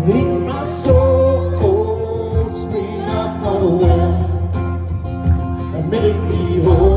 Lead my soul straight up nowhere and make me whole.